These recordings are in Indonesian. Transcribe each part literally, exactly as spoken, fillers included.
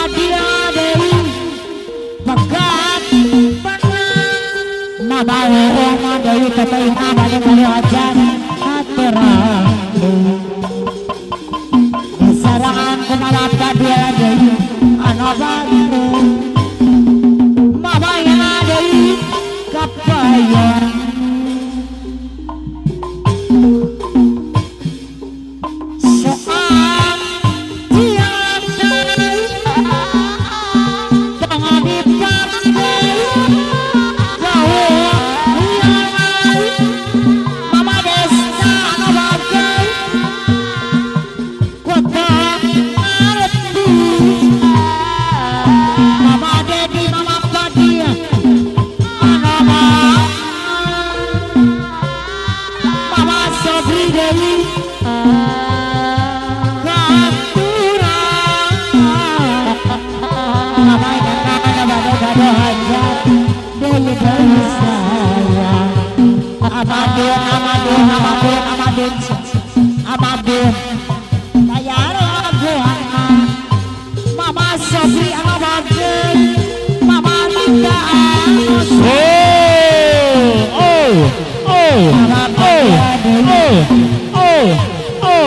dia deui pegat penang mama oma deui teteh abade kali ajan aturang sarangan kumalapa dia deui anu baru mama yang deui kapayan Amadun, Amadun, Amadun, Amadun, Amadun, bayar Amadun, Mama Sobri Amadun, Mama Linda, oh, oh, oh, oh, oh, oh, oh,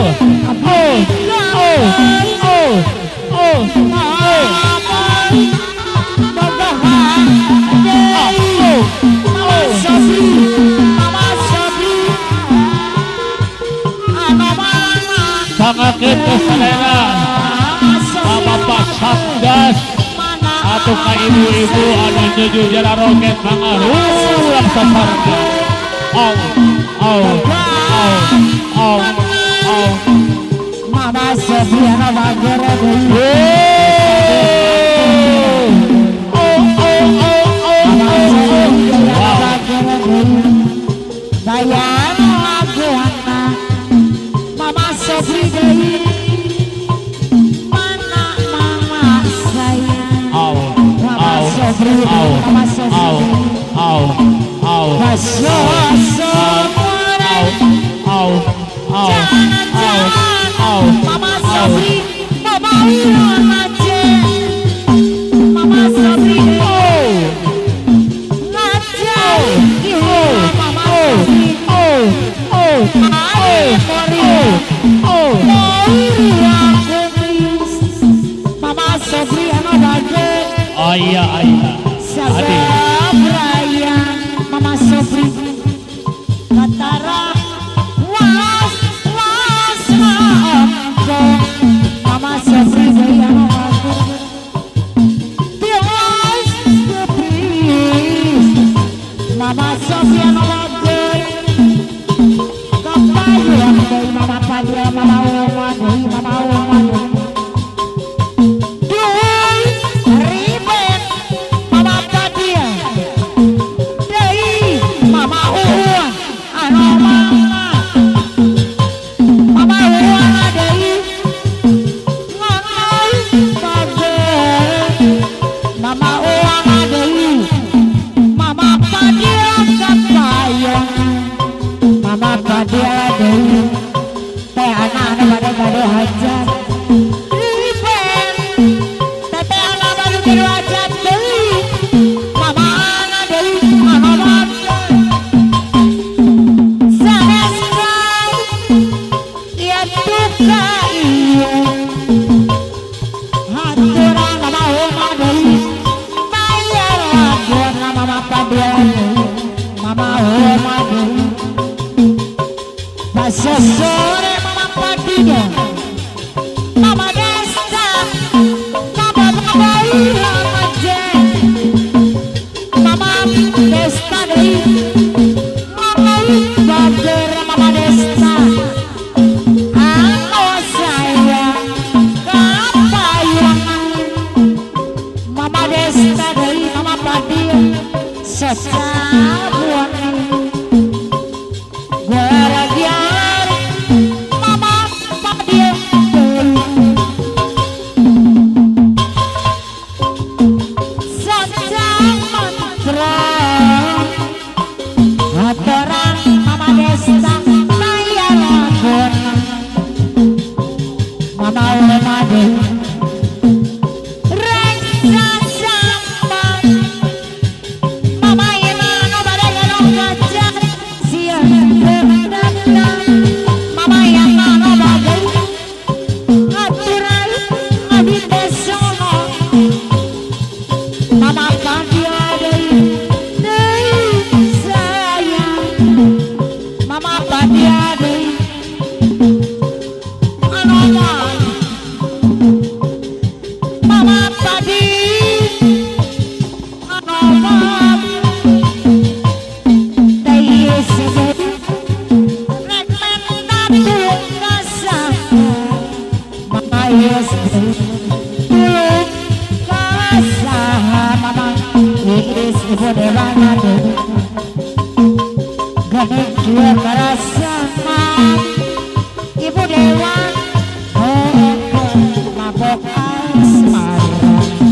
oh, oh, sangakeun kesadaran Bapak Satgas atau ka ibu-ibu anu nuju jara roket mangarulang saparga au au au au au Mama Sofiana Bagera deui oh oh oh oh bayar laguana Mama Sobri deui mana mama sayang au Mama au Sobri au Mama Sobri au au au Masya semua au au jangan-jangan Mama Sobri Mama Iwan aja Mama Sobri deui ngajak ibu Mama Sobri oh oh ayo Korea oh Korea kumis Mama Sobri anu bagus oh iya iya adi Sabraya Mama Sobri Katara was was maafkan Mama Sobri daya maafkan Tiwas kepris Mama Sobri anu bagus Kapayuan dari Mama Padra Mama Oma dari Mama Oma Duh ribet Mama Padra dari Mama Uwa anu mama Mama Uwa dari ngangai bager Mama Uwa dari Mama Padra kapayang Mama Padra dari teh anak-anak pada-pada hajar ribet teteh anak pada hajar dari Mama anak dari Mama Padra saneskan ia duka iya haturan Mama Oma dari bayar laguan Mama Padra Mama Oma dari Masa sore Mama Padra Mama Desta Mama Mama Mama Jen Mama Desta dari Mama Bager Mama Desta anu sayang kapayang Mama Desta dari Mama Padra sesabuan Garagiar Mama Padra Sajang mantra Hatoran Mama Desta Naya lagun Mama Oma deui ibu dewa ngadu gening kieu karasana ibu dewa hokeun mabok asmara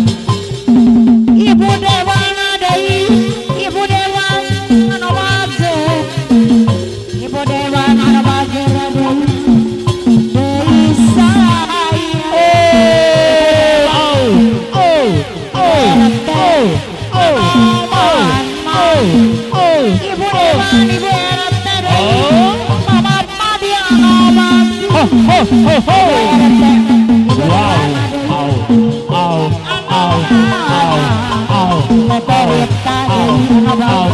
ibu dewa deui ibu dewa anu wage ibu dewa anu wage deui deui saya oh oh oh oh oh oh oh ibu dewa ibu erete deui mama dia mama ho ho ho ho wow au au au au au Terita deui au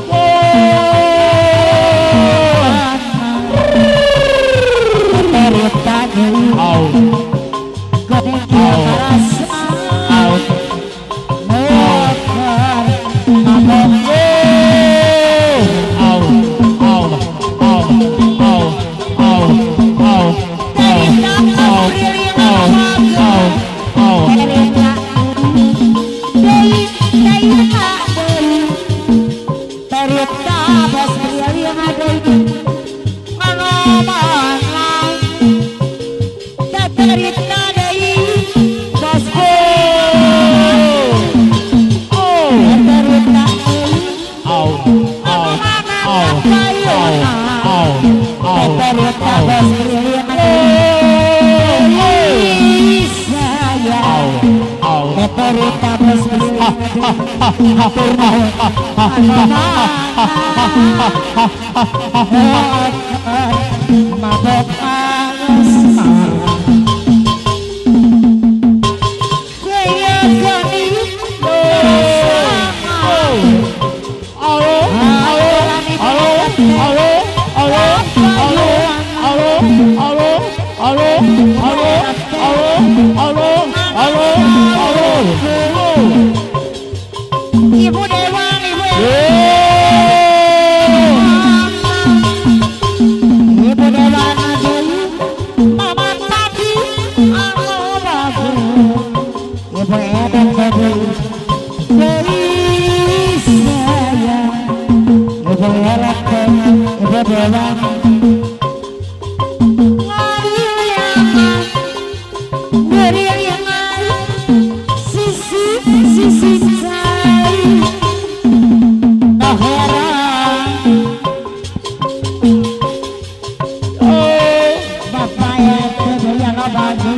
terita deui au gening kieu karasana au hokeun mabok au au au au au au terita kasriling mabok au terita deui terita deui terita kasriling deui anu mana terita deui bosku oh terita deui au au au au au terita au kasriling deui saya au terita kasriling mabok asmara kaya gani ibu dewa ibu ibu dewa deui mama tadi anu bagus ibu edan deui deui saya ibu erete ibu dewa ngariangan ngariangan sisi sisi cai heran oh bapak ya yang abadi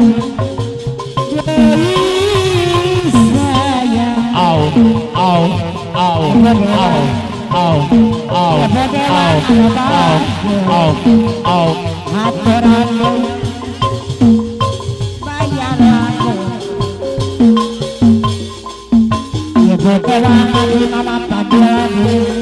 deui saya au au au au au au au au au aturan bayaran ibu dewa di mama padian